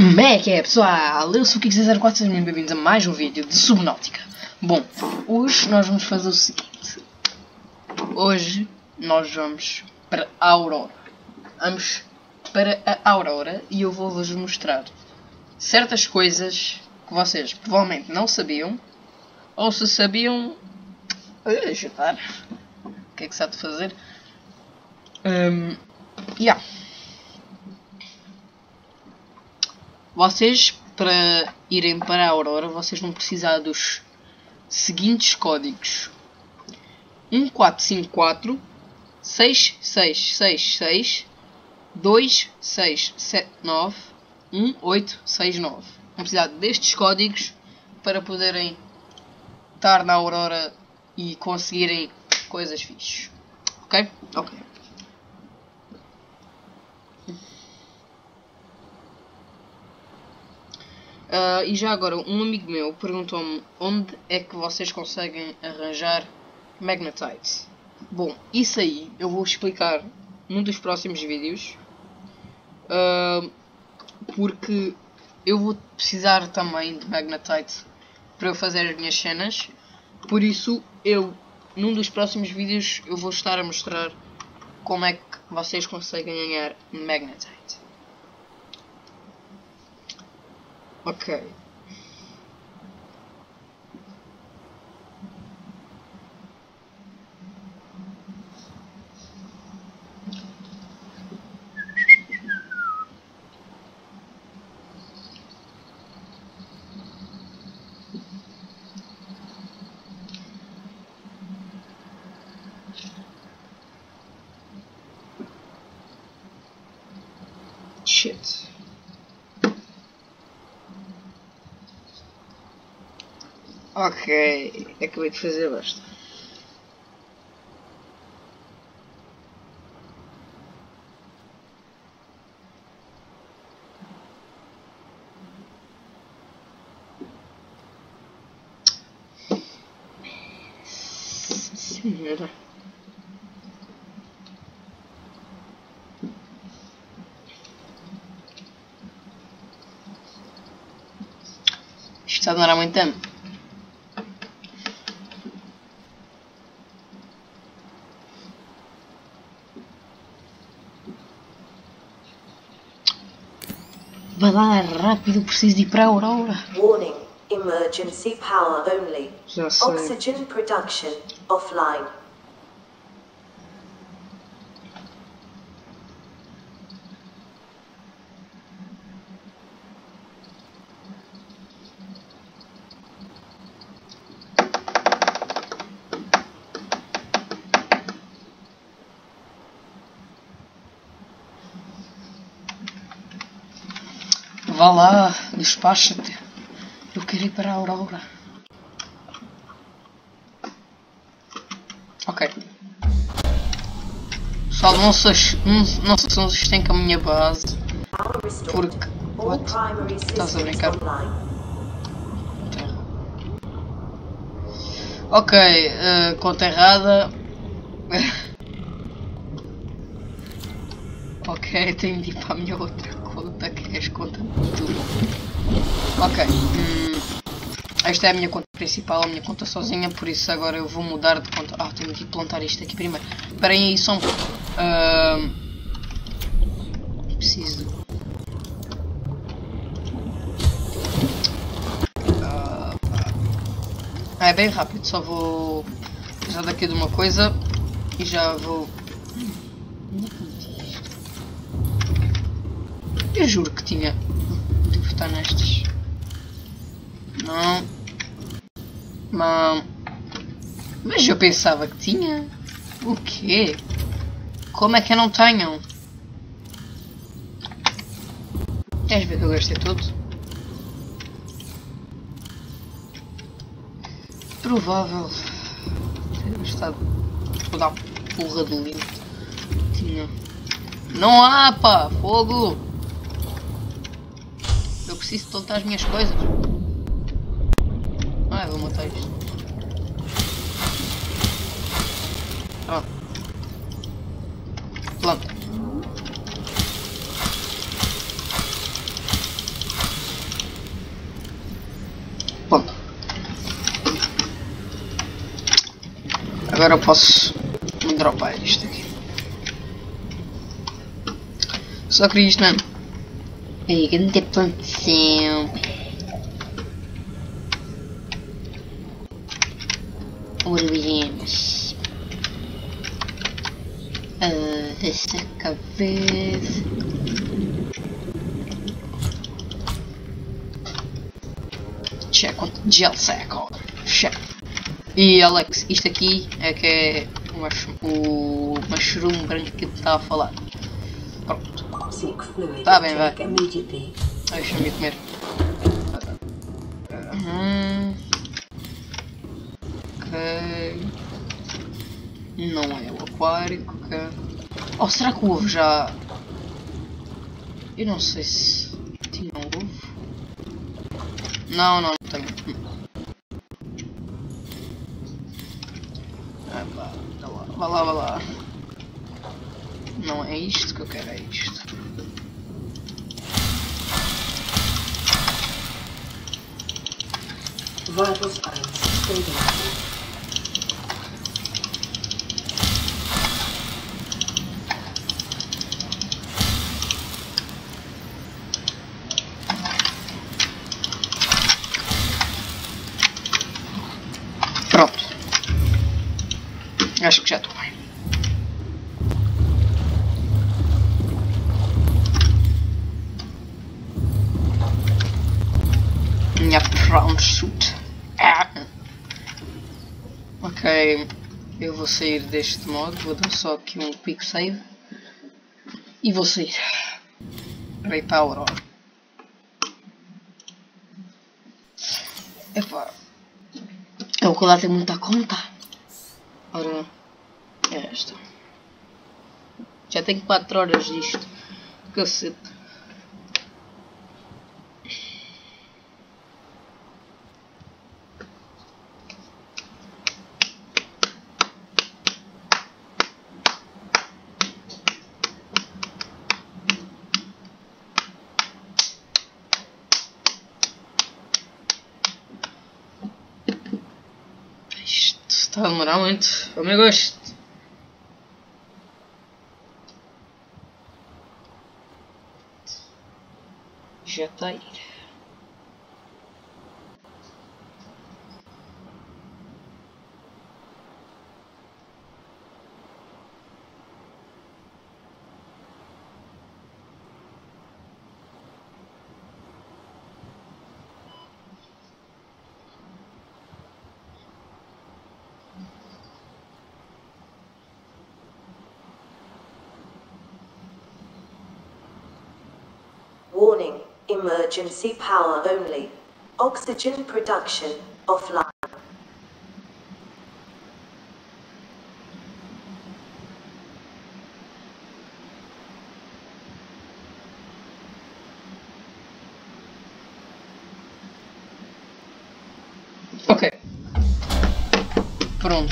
Como é que é, pessoal? Eu sou o Kix04, sejam muito bem-vindos a mais um vídeo de Subnautica. Bom, hoje nós vamos fazer o seguinte. Hoje nós vamos para a Aurora. Vamos para a Aurora e eu vou-vos mostrar certas coisas que vocês provavelmente não sabiam. Ou se sabiam, ajudar. O que é que se há de fazer? Vocês, para irem para a Aurora, vocês vão precisar dos seguintes códigos: 1454 6666 2679 1869. Vão precisar destes códigos para poderem estar na Aurora e conseguirem coisas fixes. Ok? Ok. E já agora, um amigo meu perguntou-me onde é que vocês conseguem arranjar Magnetite. Bom, isso aí eu vou explicar num dos próximos vídeos, porque eu vou precisar também de Magnetite para eu fazer as minhas cenas. Por isso, num dos próximos vídeos eu vou estar a mostrar como é que vocês conseguem ganhar Magnetite. Ok. Shit. Ok, acabei de fazer basta. Senhora. Isto está a demorar muito tempo. Vai lá, rápido, preciso de ir para a Aurora. Warning, emergency power only. Já sei. Oxygen production offline. Vá lá, despacha-te. Eu quero ir para a Aurora. Ok. Pessoal, não se assustem com a minha base. Porque... What? Estás a brincar? Ok, conta errada. Ok, tenho de ir para a minha outra conta, que é as contas tudo. Ok, esta é a minha conta principal, a minha conta sozinha, por isso agora eu vou mudar de conta. Tenho de plantar isto aqui primeiro. Esperem aí, só um pouco. Preciso. É bem rápido, só vou já daqui de uma coisa e já vou. Eu juro que tinha. Devo estar nestas. Não. Mas eu pensava que tinha. O quê? Como é que eu não tenho? Queres ver que eu gastei tudo? Provável. Ter gastado. Vou dar porra de livro. Tinha. Não há, pá! Fogo! Eu preciso de plantar as minhas coisas. Eu vou matar isto. Planta. Agora eu posso dropar isto aqui. Só queria isto mesmo. Aí, que não tem plantação. Ora, viemos. Desta cabeça. Check on gel sack. Check. E Alex, isto aqui é que é o mushroom branco que eu estava a falar. Pronto. Tá bem, vai. Deixa-me comer. Ok. Não é o aquárico, ok. Oh, será que o ovo já... Eu não sei se... Tinha um ovo? Não, não tenho. Vá lá. Não é isto que eu quero, é isto. Vital signs stabilizing. Pronto. Acho que já estou bem. Minha brown suit. Ok. Eu vou sair deste modo. Vou dar só aqui um quick save. E vou sair. Para ir para a Aurora. Epá. É o que lá tem muita conta. Ora, é esta. Já tenho 4 horas disto. Cacete. Está a demorar muito, ao meu gosto. Já está a ir. Warning, emergency power only. Oxygen production offline. Ok. Pronto.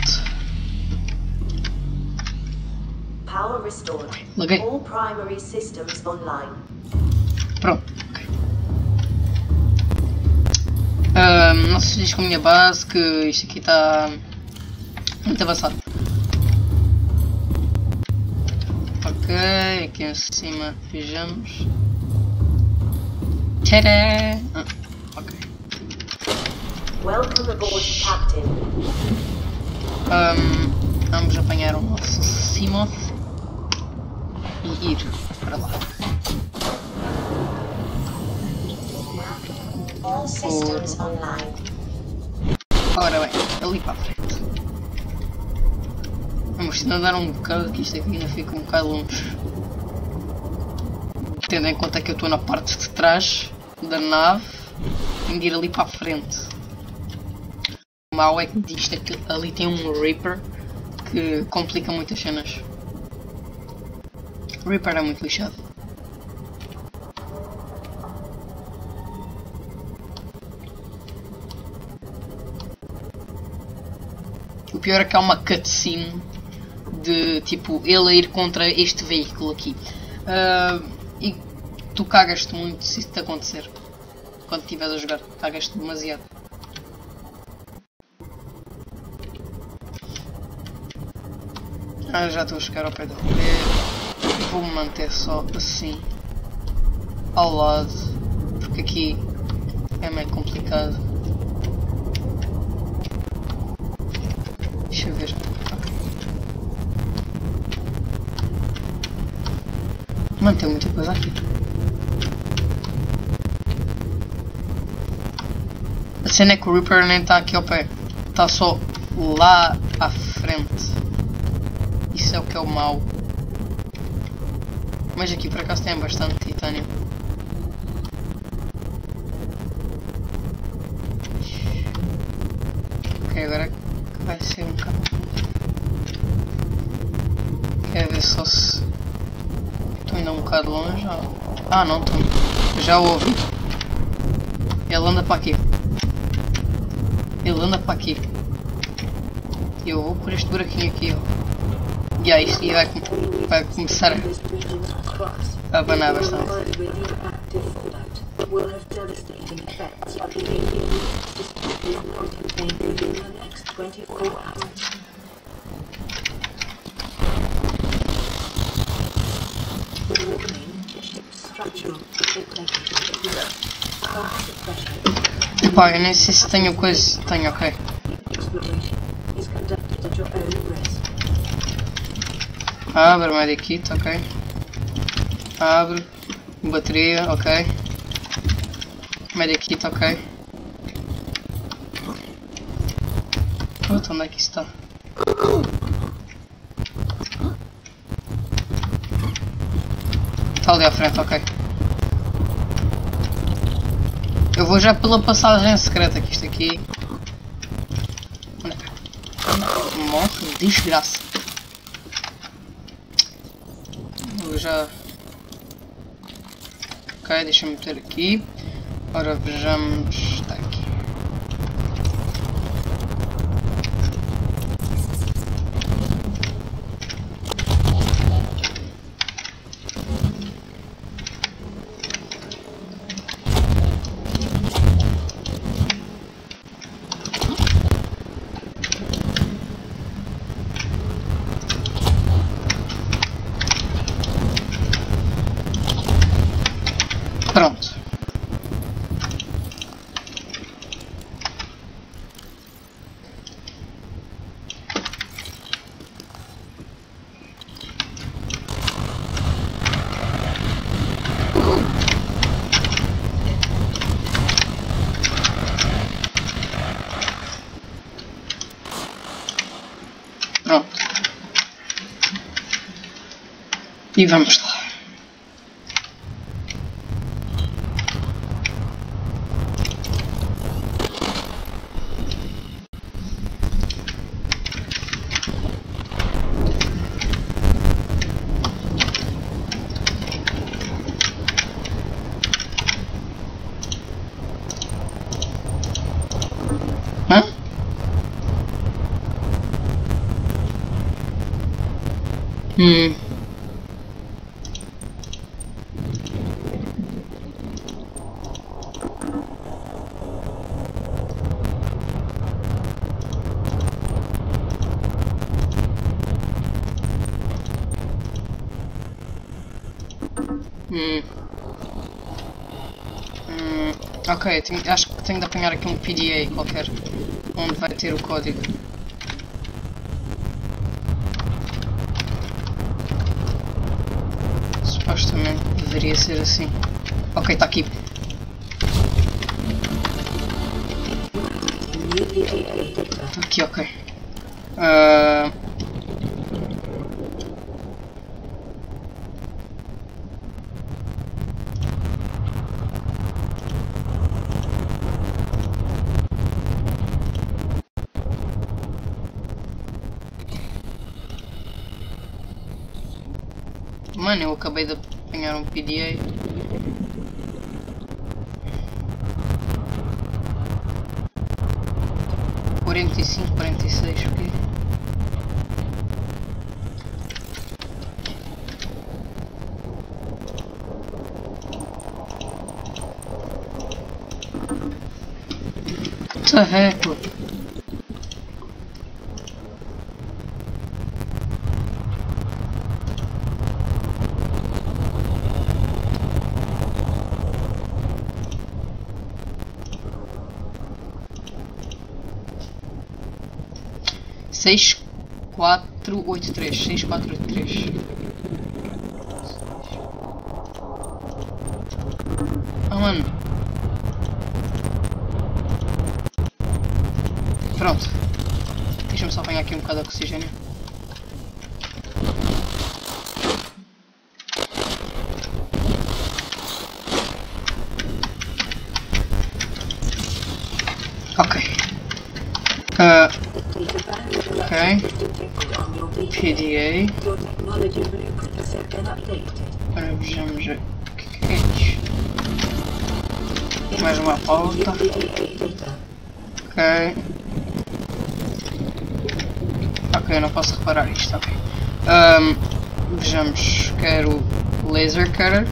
Power restored. Ok. All primary systems online. Pronto. Ok. Não se diz com a minha base que isto aqui está muito avançado. Ok, aqui em cima vejamos. Tcharam! Ok. Welcome aboard, Captain. Vamos apanhar o nosso Simoth e ir para lá. All systems online. Ora bem, ali para a frente. Vamos tentar dar um bocado, que isto aqui ainda fica um bocado longe. Tendo em conta que eu estou na parte de trás da nave, tenho de ir ali para a frente. O mal é que disto é que ali tem um Reaper que complica muitas cenas. O Reaper é muito lixado. O pior é que há uma cutscene de tipo ele a ir contra este veículo aqui. E tu cagas-te muito se isso te acontecer. Quando estiveres a jogar, cagas-te demasiado. Ah, já estou a chegar ao pé da parede. Vou-me manter só assim, ao lado, porque aqui é meio complicado. Deixa eu ver. Mano, tem muita coisa aqui. A cena é que o Reaper nem está aqui ao pé. Está só lá à frente. Isso é o que é o mau. Mas aqui por acaso tem bastante titânio. Ok, agora vai ser um bocado. Quer ver só se... Estou ainda um bocado longe. Ah não, estou. Já o ouvi. Ele anda para aqui. Ele anda para aqui. Eu vou por este buraquinho aqui, ó. E aí isto vai começar a abanar bastante. Pá, eu nem sei se tenho coisa. Tenho, ok. Abre medikit, ok. Abre. Bateria, ok. Medikit, ok. Puta, onde é que isso está? Está ali à frente, ok. Eu vou já pela passagem secreta, que isto aqui... Morre, desgraça. Vou já... Ok, deixa-me meter aqui. Ora, vejamos... Está aqui. Pronto. Pronto. E vamos lá. Hã? Ok, acho que tenho de apanhar aqui um PDA qualquer, onde vai ter o código. Supostamente deveria ser assim. Ok, está aqui. Aqui, ok. Mano, eu acabei de apanhar um PDA. Quarenta e cinco, 46, ok. What the heck? 6483. 6483. Ah, mano. Pronto. Deixa-me só apanhar aqui um bocado de oxigênio. Ok. Ok. PDA. Agora vejamos o que é isto. Mais uma pauta. Ok. Ok, eu não posso reparar isto, ok. Vejamos, quero laser cutter.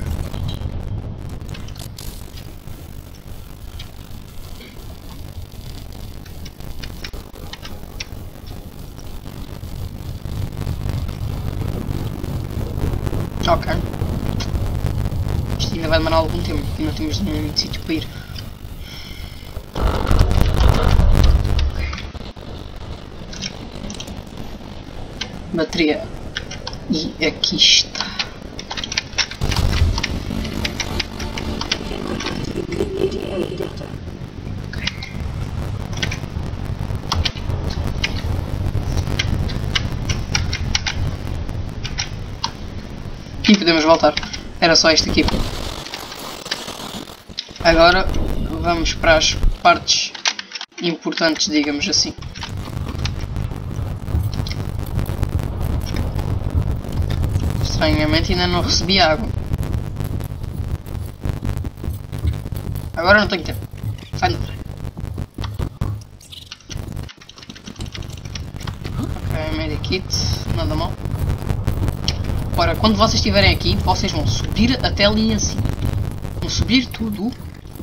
Ok. Isto ainda vai demorar algum tempo, porque não temos nenhum sítio para ir. Bateria. E aqui está. Ok. E podemos voltar. Era só isto aqui. Agora vamos para as partes importantes, digamos assim. Estranhamente ainda não recebi água. Agora não tenho tempo. Sai do trem. Ok, medikit, nada mal. Ora, quando vocês estiverem aqui, vocês vão subir até ali em cima. Vão subir tudo.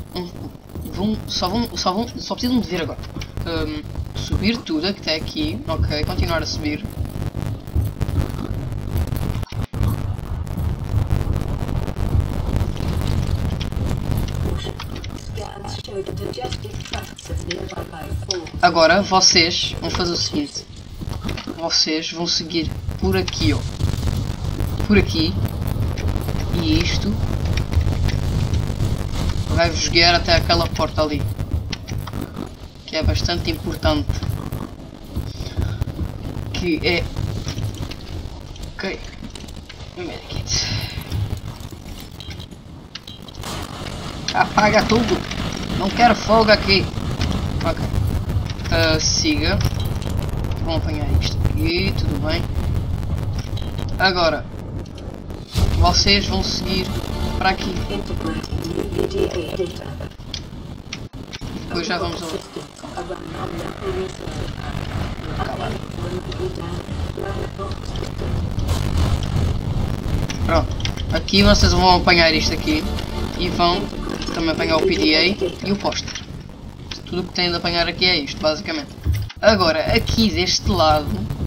Só precisam de ver agora. Subir tudo até aqui. Ok, continuar a subir. Agora vocês vão fazer o seguinte. Vocês vão seguir por aqui, ó. Por aqui. E isto vai-vos guiar até aquela porta ali. Que é bastante importante. Que é... Ok. Medikit. Apaga tudo. Não quero fogo aqui. Ok. Siga. Vão apanhar isto aqui. Tudo bem. Agora. Vocês vão seguir para aqui. Depois já vamos ao... Pronto. Aqui vocês vão apanhar isto aqui. E vão também apanhar o PDA e o póster. Tudo que têm de apanhar aqui é isto, basicamente. Agora, aqui deste lado,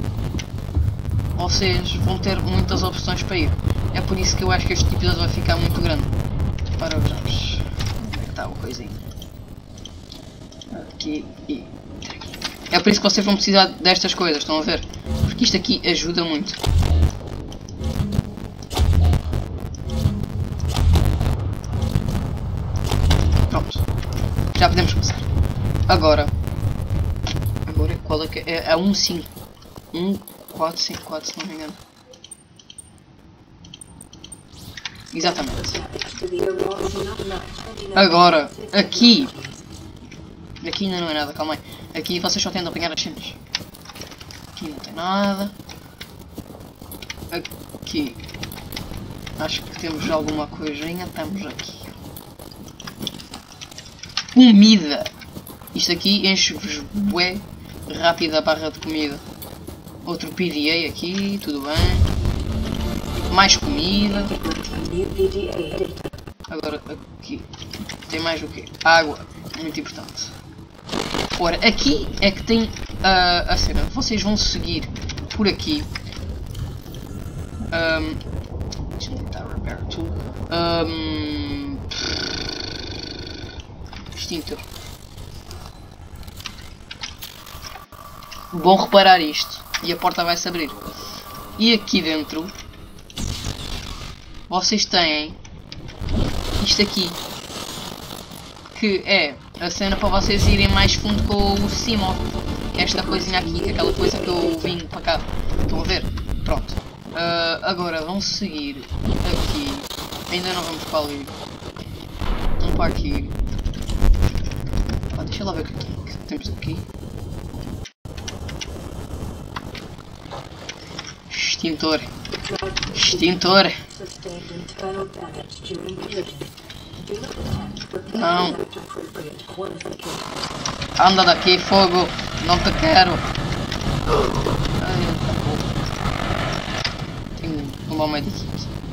vocês vão ter muitas opções para ir. É por isso que eu acho que este episódio vai ficar muito grande. Para vejamos. Onde é que está o coisinho? Aqui e aqui. É por isso que vocês vão precisar destas coisas, estão a ver? Porque isto aqui ajuda muito. Pronto. Já podemos começar. Agora qual é que é? É a 1454, se não me engano. Exatamente. Agora, aqui ainda não é nada, calma aí. Aqui vocês só têm de apanhar as cenas. Aqui não tem nada. Aqui acho que temos alguma coisinha. Estamos aqui. Comida. Isto aqui enche-vos bué rápido a barra de comida. Outro PDA aqui, tudo bem. Mais comida. Agora aqui tem mais o quê? Água, muito importante. Ora, aqui é que tem a cena. Vocês vão seguir por aqui. Deixa-me tentar repair tool. Extintor. Bom reparar isto. E a porta vai se abrir. E aqui dentro vocês têm isto aqui, que é a cena para vocês irem mais fundo com o Simo. Esta coisinha aqui, aquela coisa que eu vim para cá. Estão a ver? Pronto. Agora vamos seguir aqui. Ainda não vamos para ali. Vamos para aqui. Deixa lá ver o que temos aqui. Extintor. Extintor. Não. Anda daqui, fogo. Não te quero. Ai, tá bom. Tenho um bom medikit.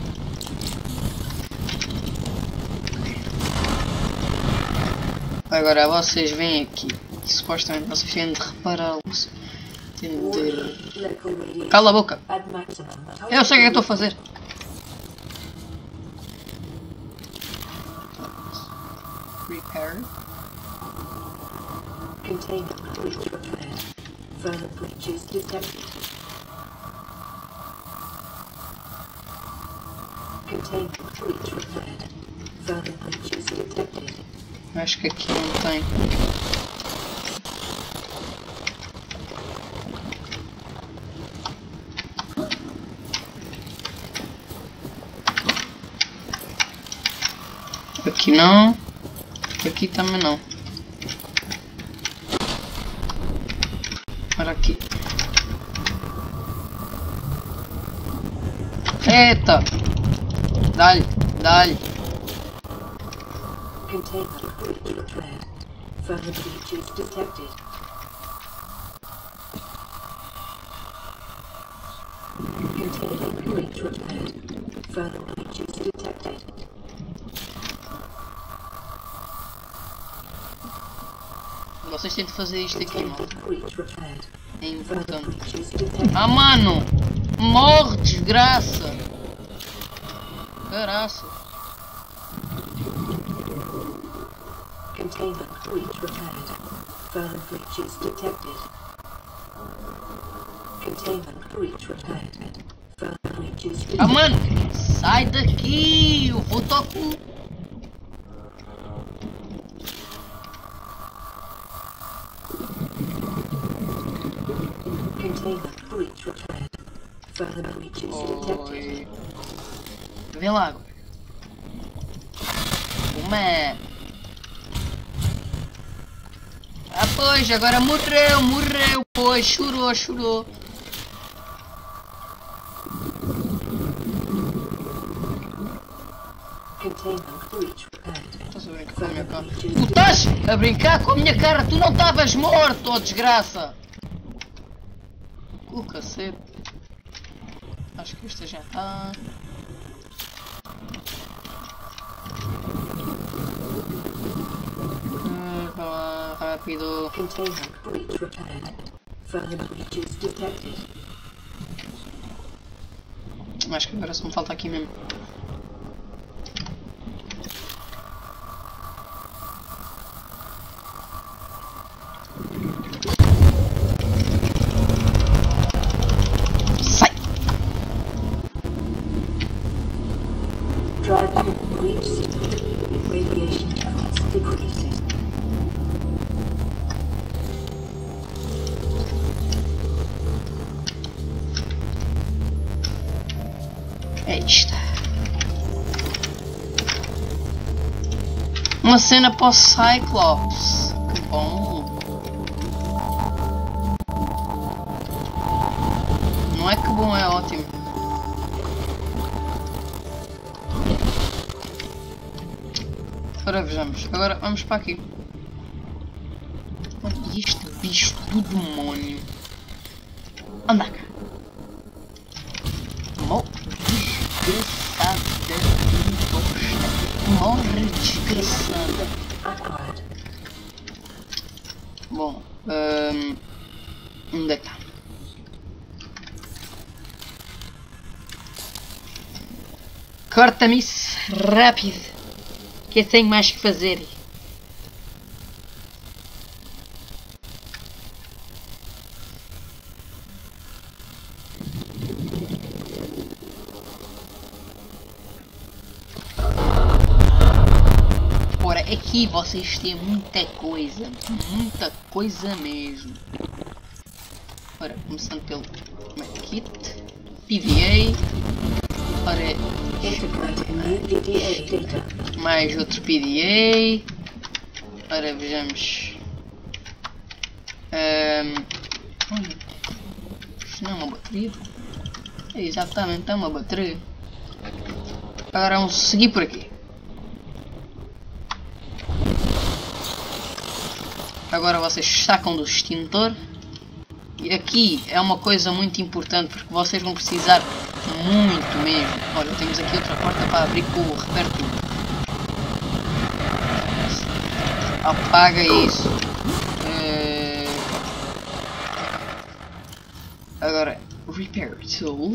Agora vocês vêm aqui. E, supostamente vocês têm de repará-los. Têm de... Cala a boca. Eu sei o que eu estou a fazer. Repair. Container breach repaired. Further breaches detected. Container breach repaired. Further breaches detected. Acho que aqui não tem. Aqui não. Aqui também não. Olha aqui. Eita! Dá-lhe, dá-lhe. Container breach repaired. Further breaches detected. Container breach repaired. Further breaches detected. Vocês têm de fazer isto aqui, mano. Container breach repaired. É Further importante. breaches detected. Ah, mano! Morre, desgraça! Caraça! Container breach repaired. Further breaches detected. Container breach repaired. Further breaches Ah, detected. mano! Sai daqui! Eu vou tocar. Container breach repaired. Further breaches detected. Oi. Vem lá agora. Uma. Ah, pois, agora morreu, morreu, pois, chorou, chorou. Container breach repaired. Estás a brincar com a minha Further cara? breaches Tu estás a brincar com a minha cara? Tu não estavas morto, oh desgraça! O cacete. Acho que esta já está. Vá lá, rápido. Container breach repaired. Further breaches detected. Acho que agora só me falta aqui mesmo. Sai! Drive unit breach signal. Radiation levels decreasing. É isto. Uma cena para o Cyclops. Que bom. Não é que bom, é ótimo. Agora vejamos. Agora vamos para aqui. Olha este bicho do demónio. Anda cá. Desgraçada imposta. Morre desgraçada. Acquired. Bom, onde é que está? Corta-me isso rápido, que eu tenho mais que fazer. Agora aqui vocês têm muita coisa mesmo. Ora, começando pelo medkit, PDA, ora, mais outro PDA, ora vejamos, isto não é uma bateria, é exatamente, é uma bateria. Agora vamos seguir por aqui. Agora vocês sacam do extintor. E aqui é uma coisa muito importante porque vocês vão precisar muito mesmo. Olha, temos aqui outra porta para abrir com o repertor. Apaga isso. Agora, Repair Tool.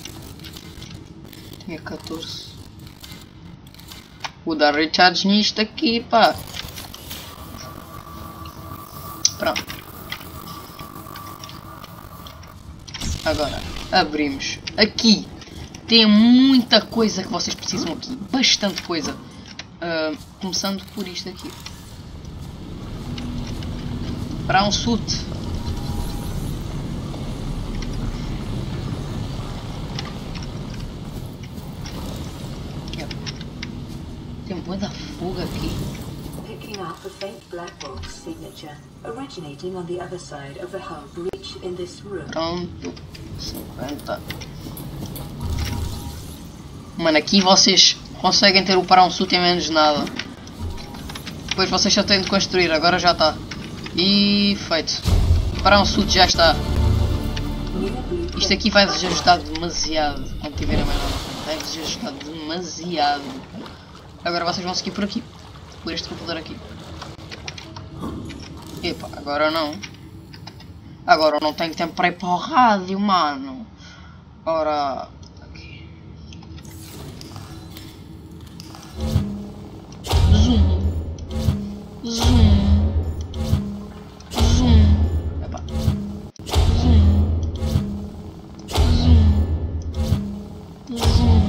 Tinha 14. Vou dar recharge nisto aqui, pá. Pronto. Agora, abrimos. Aqui tem muita coisa que vocês precisam aqui. Bastante coisa. Começando por isto aqui. Para um suit. Tem muita fuga aqui. Picking up a faint black box signature originating on the other side of the hull breach in this room. Pronto. 50. Mano, aqui vocês conseguem ter o para um suit em menos de nada. Depois vocês só têm de construir, agora já está. E feito. Para um suit já está. Isto aqui vai-vos ajudar demasiado quando tiverem mais nada. Vai-vos ajudar demasiado. Agora vocês vão seguir por aqui. Por este computador aqui. Epa, agora não. Agora eu não tenho tempo para ir para o rádio, mano. Ora... aqui. Zoom. Zoom. Zoom. Epa. Zoom. Zoom. Zoom.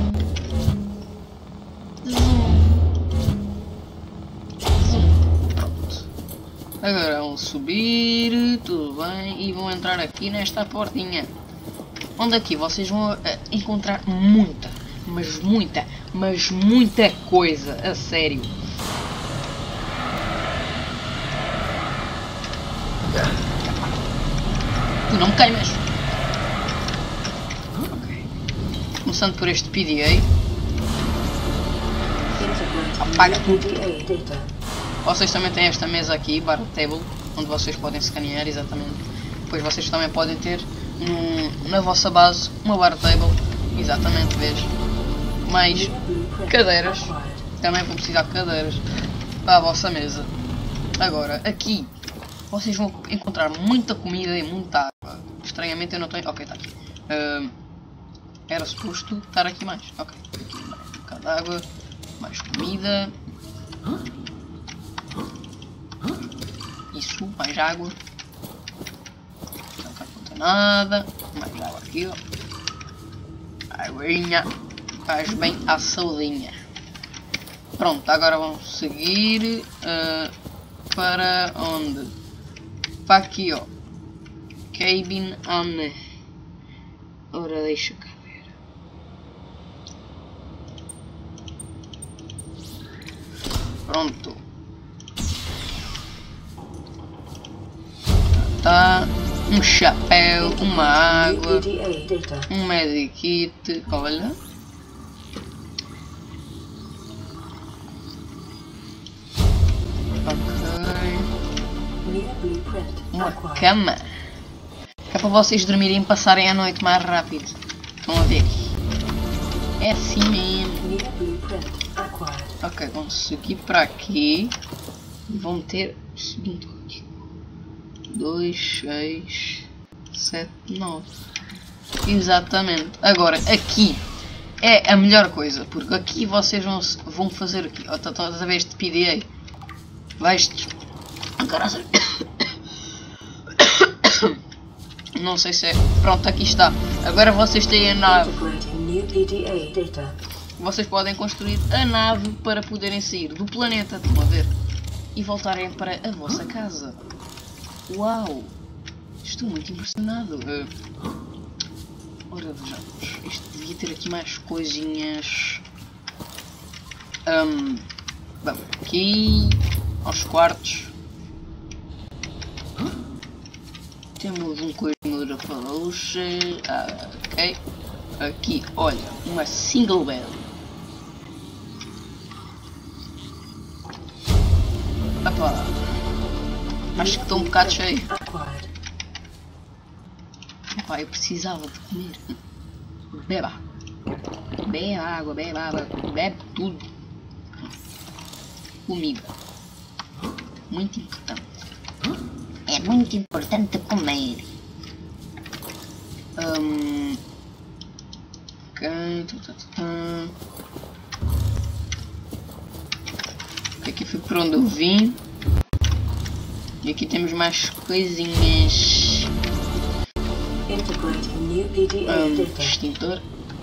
Agora vão subir, tudo bem, e vão entrar aqui nesta portinha. Onde aqui vocês vão encontrar muita coisa, a sério. Tu não me queimas. Ok. Começando por este PDA. Apaga tudo. Vocês também têm esta mesa aqui, bar table, onde vocês podem escanear, exatamente. Depois vocês também podem ter na vossa base uma bar table, exatamente, vejo. Mais cadeiras, também vão precisar de cadeiras para a vossa mesa. Agora, aqui, vocês vão encontrar muita comida e muita água. Estranhamente eu não tenho... ok, está aqui. Era suposto estar aqui mais. Ok, aqui um bocado de água, mais comida. Isso, mais água. Não vai contar nada. Mais água aqui, ó. Aguinha. Faz bem à saudinha. Pronto, agora vamos seguir para onde? Para aqui, ó. Cabin on. Ora, deixa cá ver. Pronto. Tá. Um chapéu, uma água, um medikit, olha. Ok. Uma cama. Que é para vocês dormirem e passarem a noite mais rápido. Estão a ver? É assim mesmo. Ok, vamos seguir para aqui. E vão ter o seguinte código. 2, 6, 7, 9. Exatamente. Agora, aqui é a melhor coisa. Porque aqui vocês vão fazer aqui. Estás a ver este PDA? Vais... Caralho. Não sei se é... Pronto, aqui está. Agora vocês têm a nave. vocês podem construir a nave para poderem sair do planeta, estão a ver? E voltarem para a vossa casa. Uau! Estou muito impressionado. Ora, vejamos. Isto devia ter aqui mais coisinhas. Vamos aqui aos quartos. Temos um coisinho de peluche. Ok. Aqui, olha, uma single bed. Opa. Acho que estou um bocado cheio. Opa, eu precisava de comer. Beba. Beba água, beba água. Bebe tudo. Comida. Muito importante. É muito importante comer. Ok. Aqui foi por onde eu vim. E aqui temos mais coisinhas. Extintor.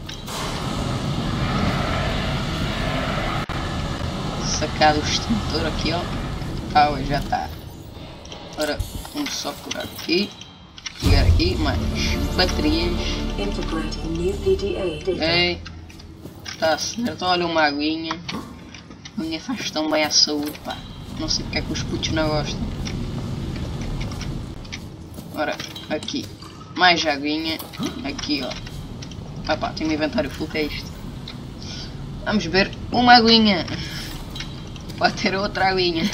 Sacar o extintor aqui, ó. Já está. Ora, vamos só curar aqui. Pegar aqui mais baterias. Ok. Está certo. Olha uma aguinha. A minha faz tão bem à saúde, pá. Não sei porque é que os putos não gostam. Ora, aqui. Mais aguinha. Aqui, ó. Ah pá, tenho um inventário full, que é isto? Vamos ver uma aguinha. Pode ter outra aguinha.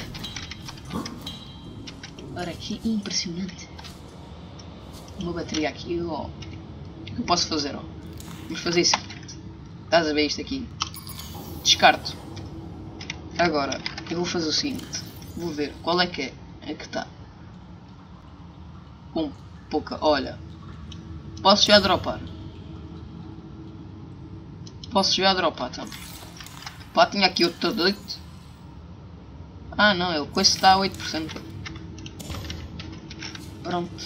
Ora, que impressionante. Uma bateria aqui, ó. O que eu posso fazer, ó? Vamos fazer isso. Estás a ver isto aqui? Descarto. Agora, eu vou fazer o seguinte. Vou ver qual é que está. Com pouca, olha. Posso já dropar. Então. Pá, tinha aqui outro 8. Ah não, ele com esse está a 8%. Pronto.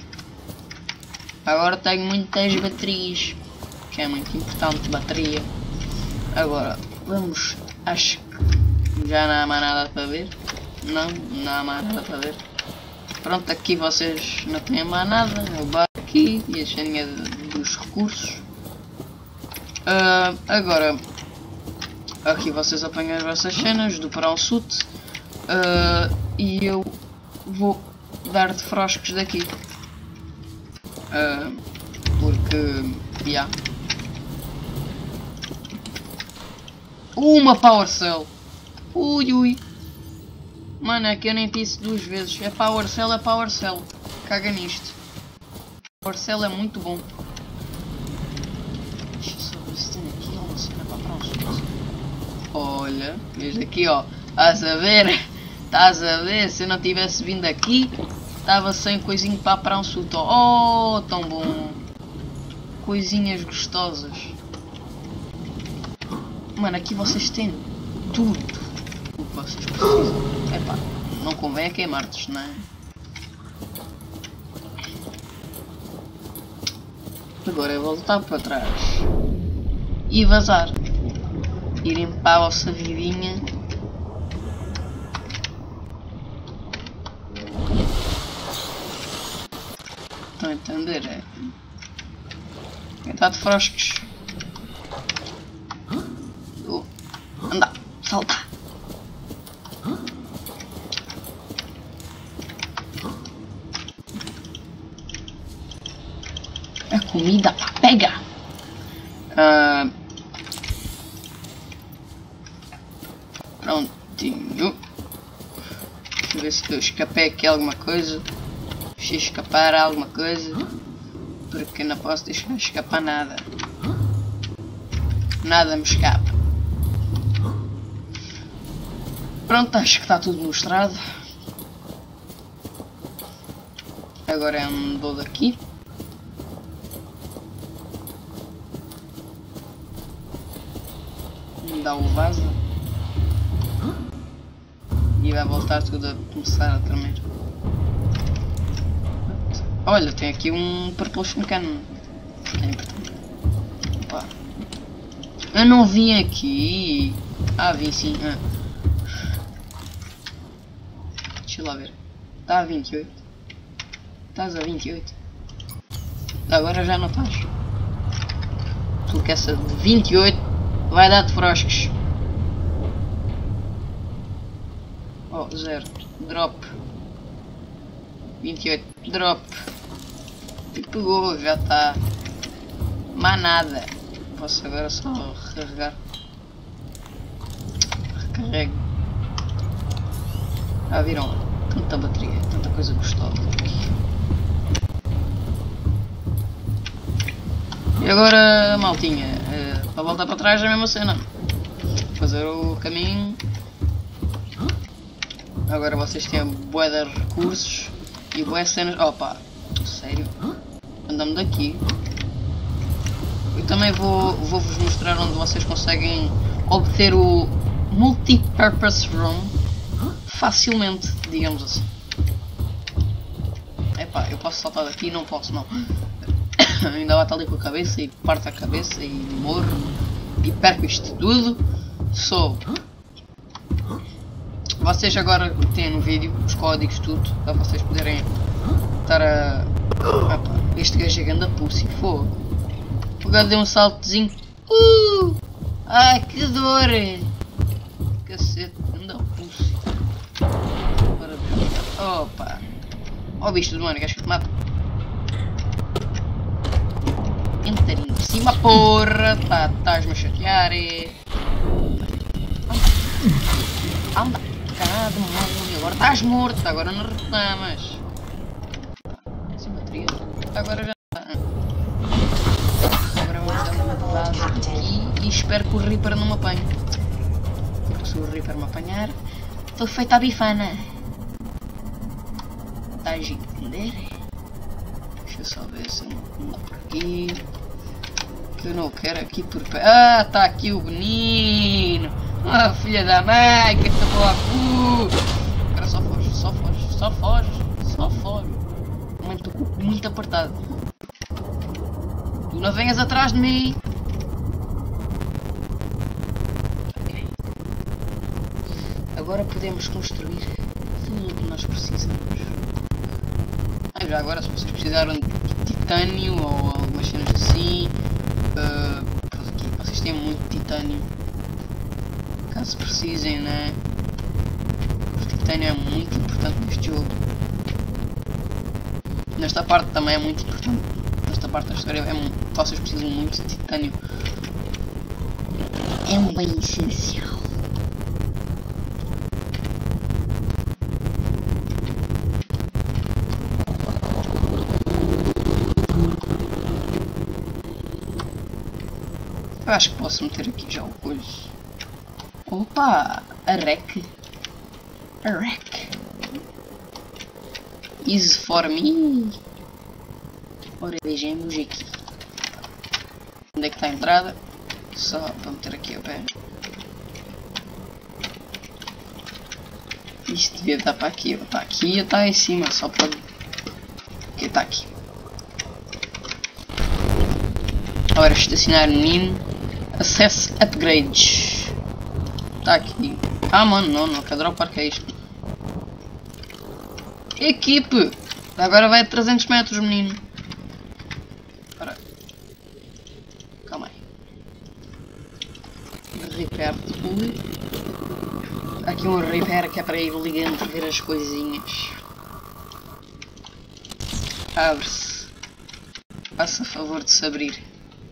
Agora tenho muitas baterias. Que é muito importante, bateria. Agora, vamos. Acho que já não há mais nada para ver. Não há mais nada para ver. Pronto, aqui vocês não têm mais nada. Eu bato aqui e a chaninha dos recursos. Agora, aqui vocês apanham as vossas cenas do Brown Suit. E eu vou dar de froscos daqui. Porque, yeah. Uma Power Cell. Ui. Mano, é que eu nem disse duas vezes. É Power Cell. Caga nisto. Power Cell é muito bom. Deixa eu só ver se tem aqui uma cena para próxima. Olha, veja aqui, ó. Estás a ver? Se eu não tivesse vindo aqui, estava sem coisinho para parar um suto. Oh, tão bom. Coisinhas gostosas. Mano, aqui vocês têm tudo o que vocês precisam. Epá, não convém a queimar-te, não é? Agora é voltar para trás e vazar. Irem para a vossa vidinha. Estão a entender? É. Está de froscos. Anda, salta. A comida, pá, pega. Prontinho. Deixa eu ver se eu escapei aqui alguma coisa. Deixa eu escapar alguma coisa. Porque não posso deixar escapar nada. Nada me escapa. Pronto, acho que está tudo mostrado. Agora andou daqui. Dá o vaso. E vai voltar tudo a começar a tremer. Olha, tem aqui um propulsion cannon. É importante. Opa. Eu não vim aqui. Ah, vim sim. Deixa lá ver. Está a 28. Estás a 28. Agora já não estás. Porque essa de 28 vai dar de frosques. Oh, 0. Drop. 28. Drop. E pegou, já está. Mais nada. Posso agora só recarregar. Recarrego. Ah, viram? Tanta bateria, tanta coisa gostosa aqui. E agora, maltinha, para voltar para trás é a mesma cena. Fazer o caminho. Agora vocês têm bué de recursos e bué cenas. Opa, sério? Andamos daqui. Eu também vou-vos mostrar onde vocês conseguem obter o Multipurpose Room facilmente, digamos assim. Epá, eu posso saltar daqui? Não posso, não. Ainda bate ali com a cabeça e parte a cabeça e morro e perco isto tudo. Vocês agora têm no vídeo os códigos tudo para vocês poderem estar a... Epá, este gajo é grande pussy, fogo. O gajo deu um saltozinho. Ai, que dor! Cacete, anda pussy. Opa! Ó bicho do mano, queres que te mate? Tentarinho por cima, porra! Tá, estás-me a chatear. Anda! Caralho, demônio! Agora estás morto, agora não reclamas. Sem bateria. Agora já está. Agora vamos dar uma base aqui e espero que o Reaper não me apanhe. Porque se o Reaper me apanhar, estou feita a bifana. Estás a entender? Deixa eu só ver se não dá por aqui. Que eu não quero aqui por pé. Ah, está aqui o menino! Ah, filha da mãe, que te boa cu! Agora só foge, só foge, só foge, só foge. Mãe, estou com o cu muito apertado. Tu não venhas atrás de mim! Ok. Agora podemos construir tudo o que nós precisamos. Já agora, se vocês precisaram de titânio ou algumas cenas assim, aqui, vocês têm muito titânio. Caso precisem, né? O titânio é muito importante neste jogo. Nesta parte também é muito importante. Nesta parte da história vocês precisam muito de titânio. É um bem essencial. Eu acho que posso meter aqui já o coisa. Opa! A rec. A rec. Easy for me. Ora, vejamos aqui. Onde é que está a entrada? Só para meter aqui o pé. Isto devia estar para aqui. Está aqui ou está em cima? Só para... Aqui está aqui. Agora estacionar o menino. Acesse upgrades. Está aqui. Ah, mano, não quero dropar, que é isto. Equipe! Agora vai a 300 metros, menino. Espera. Calma aí. Repair tool. Aqui um repair que é para ir ligando e ver as coisinhas. Abre-se. Faça favor de se abrir.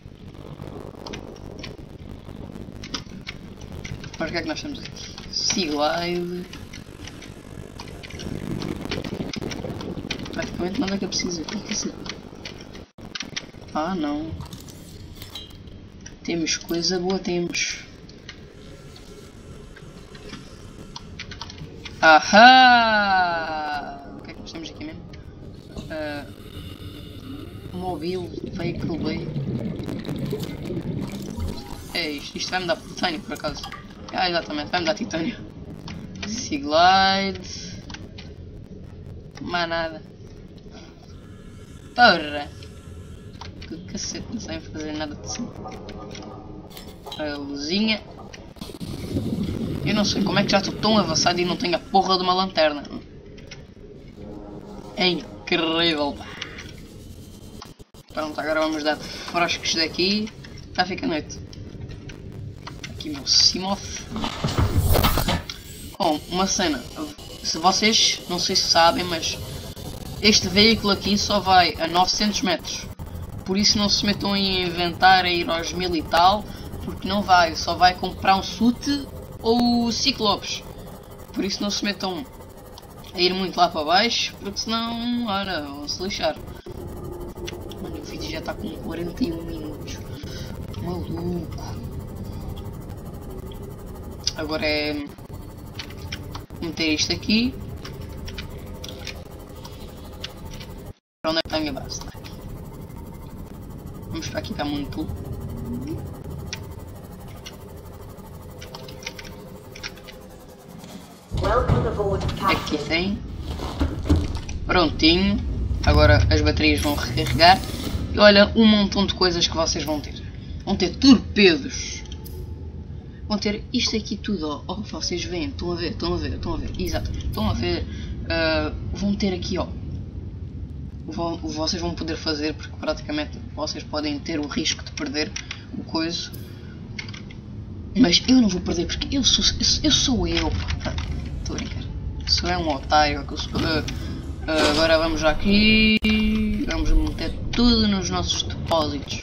Mas o que é que nós temos aqui? Seaglide. Praticamente nada que eu preciso. O que é que é isso? Ah, não. Temos coisa boa, temos. Ahá! O que é que nós temos aqui mesmo? Mobile Vehicle Bay. É isto. Isto vai me dar titânio por acaso. Ah, exatamente, vai me dar titânio. Seaglide. Mais nada. Porra! Que cacete, não sei fazer nada de cima. A luzinha. Eu não sei como é que já estou tão avançado e não tenho a porra de uma lanterna. É incrível, pá. Pronto, agora vamos dar frascos daqui. Já fica a noite. Aqui o meu Simoth. Bom, uma cena. Se vocês, não sei se sabem, mas este veículo aqui só vai a 900 metros. Por isso não se metam em inventar a ir aos 1000 e tal. Porque não vai, só vai comprar um SUT ou Ciclopes. Por isso não se metam a ir muito lá para baixo, porque senão, ora, vão se lixar. Mano, o vídeo já está com 41 minutos. Maluco. Agora é meter isto aqui. Para onde é que está a minha base? Vamos para aqui, está muito. Aqui tem. Prontinho. Agora as baterias vão recarregar. E olha, um montão de coisas que vocês vão ter. Vão ter torpedos. Vão ter isto aqui tudo. Ó, vocês veem. Estão a ver, estão a ver, estão a ver. Exatamente. Estão a ver. Vão ter aqui, ó. Vocês vão poder fazer, porque praticamente vocês podem ter o risco de perder o coisa. Mas eu não vou perder porque eu sou eu. Estou a brincar. Sou um otário. Agora vamos aqui. Vamos meter tudo nos nossos depósitos.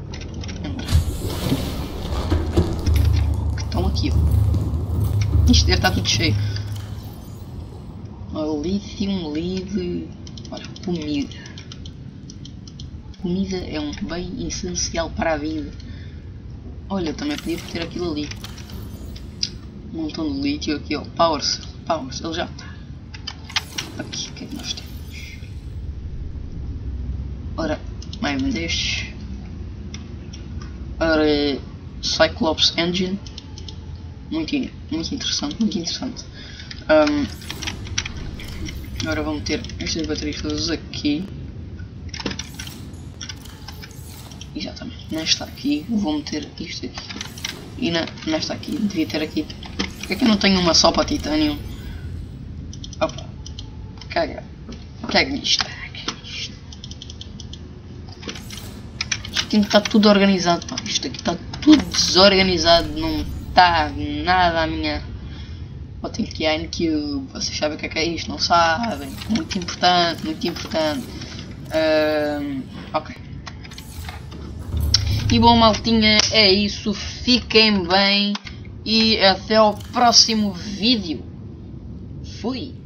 Que estão aqui, ó. Isto deve estar tudo cheio. Lithium, lead. Olha, comida. Comida é um bem essencial para a vida. Olha, também podia ter aquilo ali. Um montão de lítio aqui, ó. Powers, ele já está. Aqui, o que é que nós temos? Ora, mais um destes. Ora, Cyclops Engine. Muito interessante, muito interessante. Agora vou meter estas baterias todas aqui. Exatamente, nesta aqui vou meter isto aqui. E nesta aqui, devia ter aqui. Porque é que eu não tenho uma só para titânio? Opa, caga nisto. Isto tem que estar tudo organizado, pá. Isto aqui está tudo desorganizado, não está nada à minha. Botem aqui a NQ, vocês sabem o que é isto, não sabem? Muito importante, muito importante. Ok. E bom, maltinha, é isso. Fiquem bem e até ao próximo vídeo. Fui!